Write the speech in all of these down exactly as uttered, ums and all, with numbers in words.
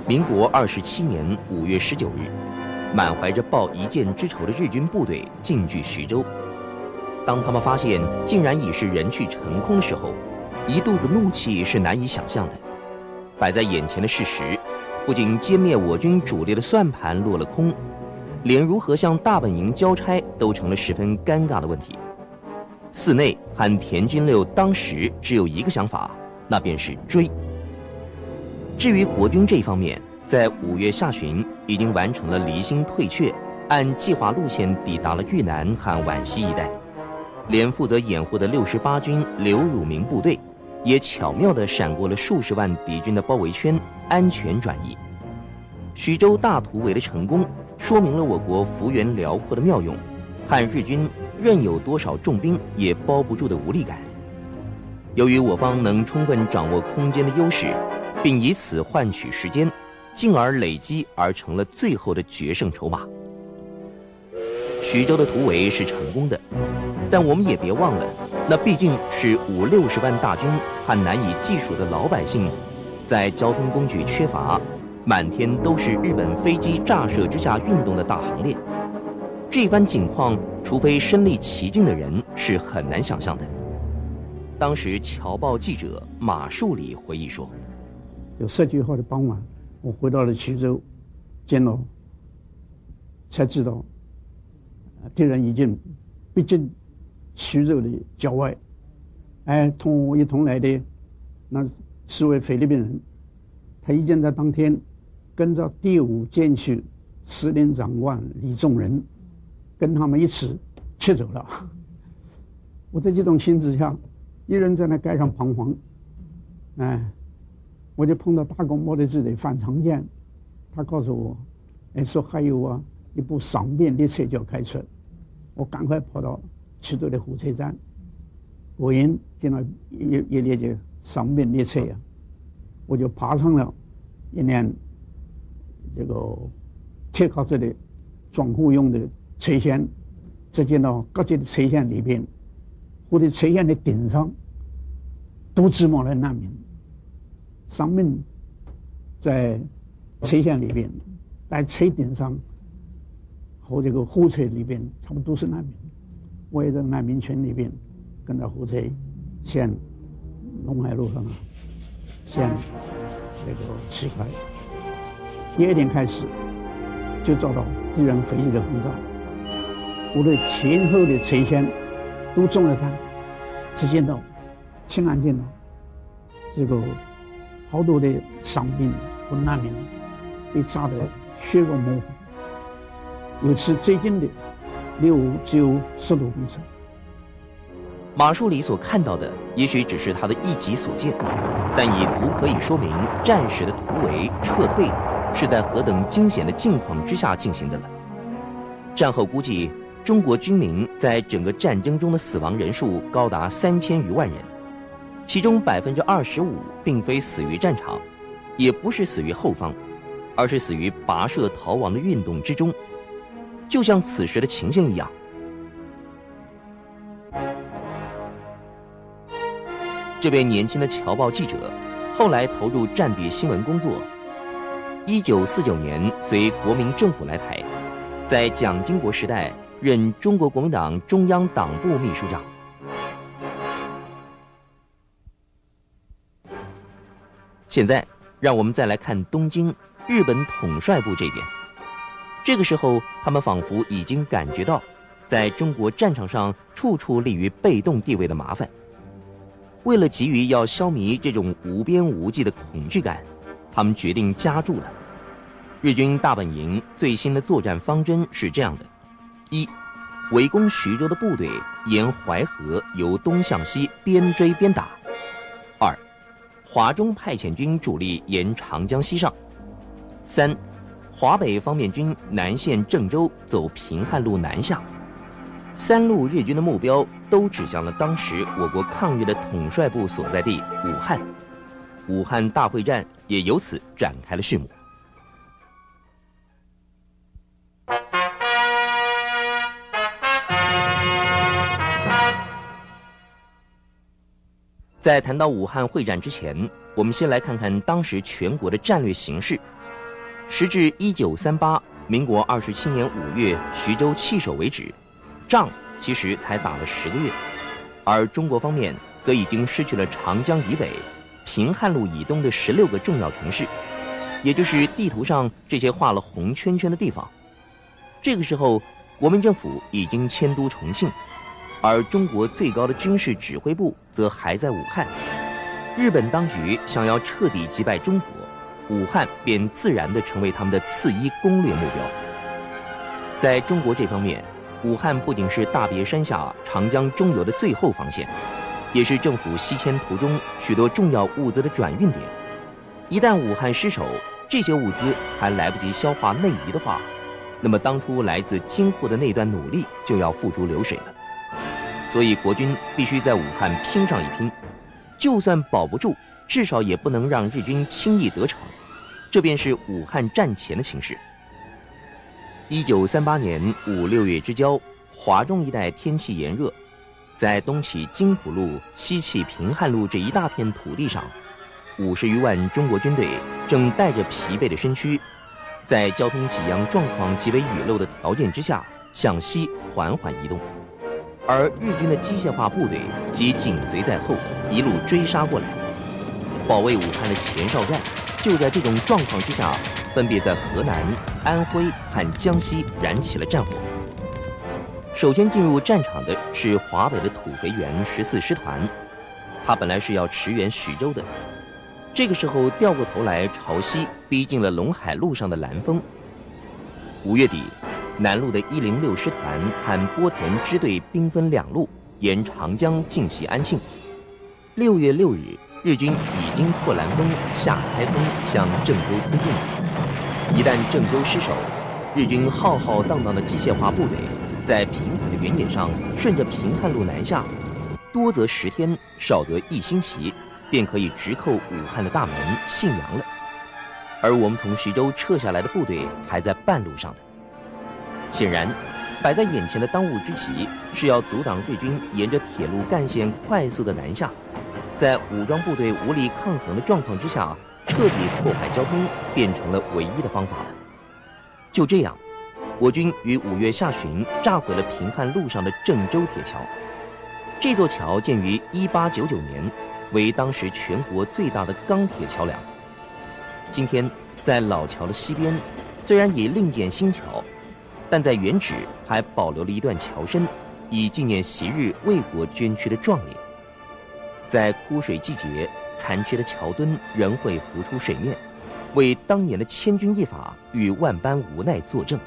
民国二十七年五月十九日，满怀着报一箭之仇的日军部队进据徐州。当他们发现竟然已是人去城空的时候，一肚子怒气是难以想象的。摆在眼前的事实，不仅歼灭我军主力的算盘落了空，连如何向大本营交差都成了十分尴尬的问题。寺内和田军六当时只有一个想法，那便是追。至于国军这一方面，在五月下旬已经完成了离心退却，按计划路线抵达了豫南和皖西一带，连负责掩护的六十八军刘汝明部队也巧妙地闪过了数十万敌军的包围圈，安全转移。徐州大突围的成功，说明了我国幅员辽阔的妙用，和日军任有多少重兵也包不住的无力感。由于我方能充分掌握空间的优势，并以此换取时间，进而累积而成了最后的决胜筹码。徐州的突围是成功的，但我们也别忘了，那毕竟是五六十万大军和难以计数的老百姓，在交通工具缺乏、满天都是日本飞机炸射之下运动的大行列。这番景况，除非身历其境的人是很难想象的。当时侨报记者马树礼回忆说： 有十九号的傍晚，我回到了徐州，见了，才知道，敌人已经逼近徐州的郊外。哎，同我一同来的那四位菲律宾人，他已经在当天跟着第五舰区司令长官李仲仁，跟他们一起撤走了。我在这种情之下，一人在那街上彷徨，哎，我就碰到大公摩托支的范长健，他告诉我，哎，说还有啊一部赏面列车就要开出，我赶快跑到徐州的火车站，果然见到一一列这赏面列车啊，我就爬上了一辆这个铁靠着的装货用的车厢，只见到各级的车厢里边，或者车厢的顶上都挤满了难民，上面在车厢里边，在车顶上和这个货车里边，差不多都是难民。我也在难民群里边，跟着火车向陇海路上啊，向那个启开。第二天开始，就遭到敌人飞机的轰炸，我的前后的车厢都中了弹，只见到亲眼见到这个好多的伤兵和难民被炸得血肉模糊，有次最近的离我只有十多公尺。 马树礼所看到的也许只是他的一己所见，但已足可以说明战时的突围撤退是在何等惊险的境况之下进行的了。战后估计，中国军民在整个战争中的死亡人数高达三千余万人，其中百分之二十五并非死于战场，也不是死于后方，而是死于跋涉逃亡的运动之中，就像此时的情形一样。这位年轻的侨报记者后来投入战地新闻工作，一九四九年随国民政府来台，在蒋经国时代任中国国民党中央党部秘书长。现在让我们再来看东京日本统帅部这边，这个时候他们仿佛已经感觉到在中国战场上处处立于被动地位的麻烦。为了急于要消弭这种无边无际的恐惧感，他们决定加注了。日军大本营最新的作战方针是这样的：一、围攻徐州的部队沿淮河由东向西边追边打；二、华中派遣军主力沿长江西上；三、华北方面军南线郑州走平汉路南下。三路日军的目标都指向了当时我国抗日的统帅部所在地武汉，武汉大会战也由此展开了序幕。在谈到武汉会战之前，我们先来看看当时全国的战略形势。 时至一九三八民国二十七年五月徐州弃守为止，仗其实才打了十个月，而中国方面则已经失去了长江以北、平汉路以东的十六个重要城市，也就是地图上这些画了红圈圈的地方。这个时候，国民政府已经迁都重庆，而中国最高的军事指挥部则还在武汉。日本当局想要彻底击败中国，武汉便自然地成为他们的次一攻略目标。在中国这方面，武汉不仅是大别山下长江中游的最后防线，也是政府西迁途中许多重要物资的转运点。一旦武汉失守，这些物资还来不及消化内移的话，那么当初来自京沪的那段努力就要付诸流水了。所以国军必须在武汉拼上一拼，就算保不住，至少也不能让日军轻易得逞。这便是武汉战前的情势。一九三八年五六月之交，华中一带天气炎热，在东起津浦路、西起平汉路这一大片土地上，五十余万中国军队正带着疲惫的身躯，在交通给养状况极为雨漏的条件之下，向西缓缓移动，而日军的机械化部队即紧随在后，一路追杀过来。保卫武汉的前哨站就在这种状况之下，分别在河南、安徽和江西燃起了战火。首先进入战场的是华北的土肥原十四师团，他本来是要驰援徐州的，这个时候掉过头来朝西逼近了陇海路上的兰丰。五月底，南路的一零六师团和波田支队兵分两路，沿长江进袭安庆。六月六日，日军已经破兰丰，下开封，向郑州推进了。一旦郑州失守，日军浩浩荡荡的机械化部队在平坦的原野上顺着平汉路南下，多则十天，少则一星期，便可以直扣武汉的大门信阳了。而我们从徐州撤下来的部队还在半路上的。显然，摆在眼前的当务之急是要阻挡日军沿着铁路干线快速的南下，在武装部队无力抗衡的状况之下，彻底破坏交通变成了唯一的方法了。就这样，我军于五月下旬炸毁了平汉路上的郑州铁桥。这座桥建于一八九九年，为当时全国最大的钢铁桥梁。今天在老桥的西边，虽然已另建新桥，但在原址还保留了一段桥身，以纪念昔日为国捐躯的壮烈。在枯水季节，残缺的桥墩仍会浮出水面，为当年的千钧一发与万般无奈作证。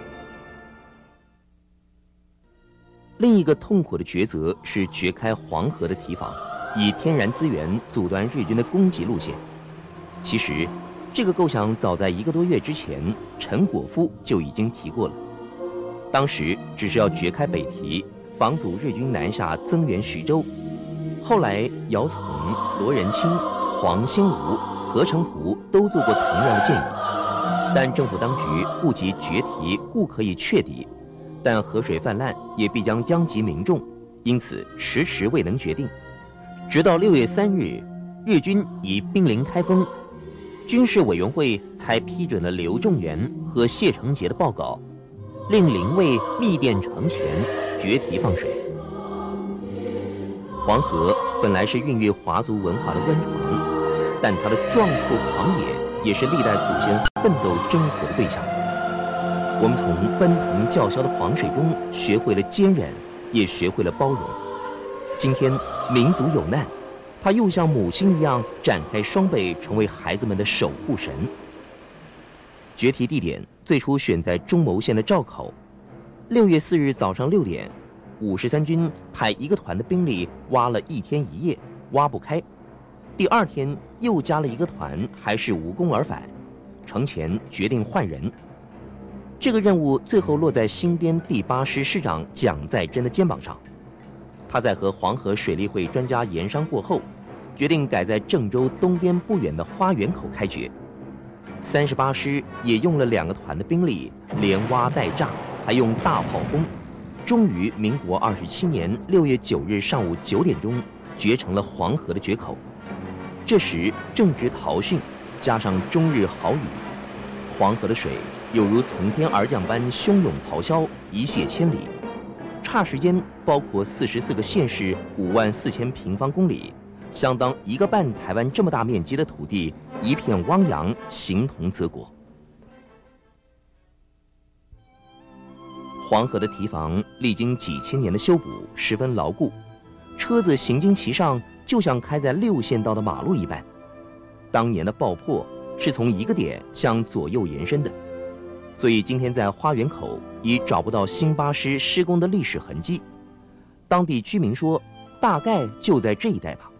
另一个痛苦的抉择是掘开黄河的堤防，以天然资源阻断日军的攻击路线。其实，这个构想早在一个多月之前，陈果夫就已经提过了。当时只是要掘开北堤，防阻日军南下增援徐州。后来，姚崇、罗仁卿、黄兴武、何成璞都做过同样的建议，但政府当局顾及决堤固可以确敌，但河水泛滥也必将殃及民众，因此迟迟未能决定。直到六月三日，日军已兵临开封，军事委员会才批准了刘仲元和谢承杰的报告，令林卫密电城前决堤放水。黄河本来是孕育华族文化的温床，但它的壮阔狂野也是历代祖先奋斗征服的对象。我们从奔腾叫嚣的黄水中学会了坚韧，也学会了包容。今天民族有难，它又像母亲一样展开双臂，成为孩子们的守护神。决堤地点最初选在中牟县的赵口。六月四日早上六点，五十三军派一个团的兵力挖了一天一夜，挖不开。第二天又加了一个团，还是无功而返。程潜决定换人。这个任务最后落在新编第八师师长蒋在珍的肩膀上。他在和黄河水利会专家研商过后，决定改在郑州东边不远的花园口开掘。三十八师也用了两个团的兵力，连挖带炸，还用大炮轰，终于民国二十七年六月九日上午九点钟掘成了黄河的决口。这时正值陶汛，加上终日豪雨， 黄河的水犹如从天而降般汹涌咆哮，一泻千里。霎时间，包括四十四个县市、五万四千平方公里，相当一个半台湾这么大面积的土地，一片汪洋，形同泽国。黄河的堤防历经几千年的修补，十分牢固，车子行经其上，就像开在六线道的马路一般。当年的爆破是从一个点向左右延伸的，所以今天在花园口已找不到新巴士施工的历史痕迹。当地居民说，大概就在这一带吧。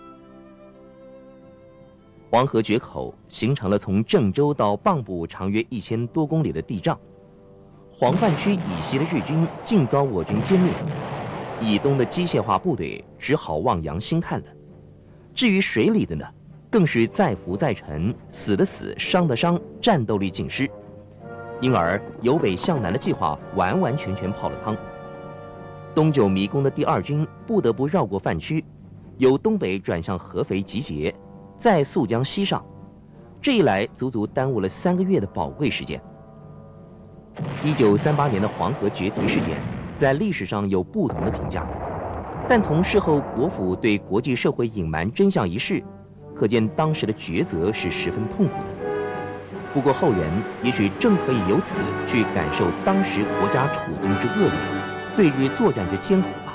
黄河决口形成了从郑州到蚌埠长约一千多公里的地障。黄泛区以西的日军尽遭我军歼灭，以东的机械化部队只好望洋兴叹了。至于水里的呢，更是再浮再沉，死的死，伤的伤，战斗力尽失。因而由北向南的计划完完全全泡了汤。东九迷宫的第二军不得不绕过泛区，由东北转向合肥集结，再溯江西上。这一来足足耽误了三个月的宝贵时间。一九三八年的黄河决堤事件，在历史上有不同的评价，但从事后国府对国际社会隐瞒真相一事，可见当时的抉择是十分痛苦的。不过后人也许正可以由此去感受当时国家处境之恶劣，对日作战之艰苦吧。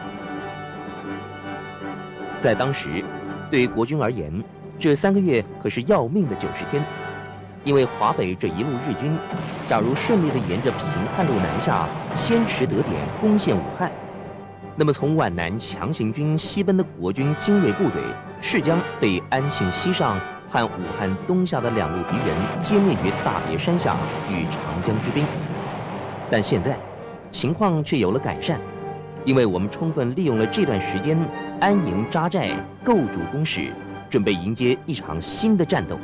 在当时，对国军而言，这三个月可是要命的九十天。因为华北这一路日军，假如顺利地沿着平汉路南下，先持得点攻陷武汉，那么从皖南强行军西奔的国军精锐部队，势将被安庆西上和武汉东下的两路敌人歼灭于大别山下与长江之滨。但现在情况却有了改善，因为我们充分利用了这段时间，安营扎寨，构筑工事，准备迎接一场新的战斗。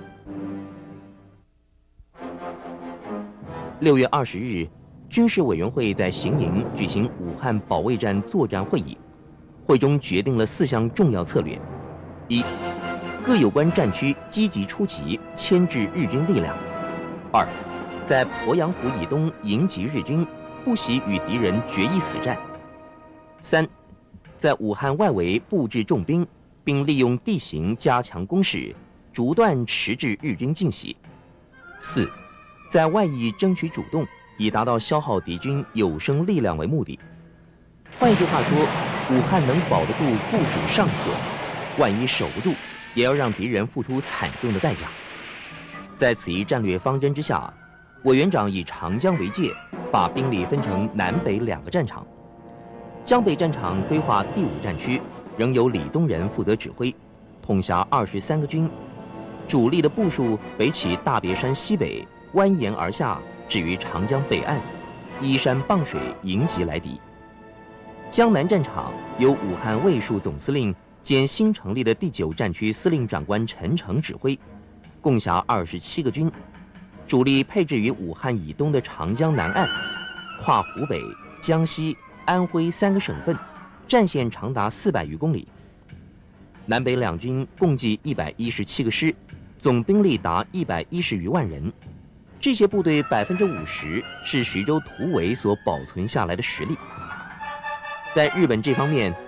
六月二十日，军事委员会在行营举行武汉保卫战作战会议，会中决定了四项重要策略：一、各有关战区积极出击，牵制日军力量；二、在鄱阳湖以东迎击日军，不惜与敌人决一死战；三、在武汉外围布置重兵，并利用地形加强攻势，逐段迟滞日军进袭；四、在外役争取主动，以达到消耗敌军有生力量为目的。换一句话说，武汉能保得住部署上策，万一守不住，也要让敌人付出惨重的代价。在此一战略方针之下，委员长以长江为界，把兵力分成南北两个战场。江北战场规划第五战区，仍由李宗仁负责指挥，统辖二十三个军，主力的部署北起大别山西北，蜿蜒而下，至于长江北岸，依山傍水迎击来敌。江南战场由武汉卫戍总司令兼新成立的第九战区司令长官陈诚指挥，共辖二十七个军，主力配置于武汉以东的长江南岸，跨湖北、江西、安徽三个省份，战线长达四百余公里。南北两军共计一百一十七个师，总兵力达一百一十余万人。这些部队百分之五十是徐州突围所保存下来的实力。在日本这方面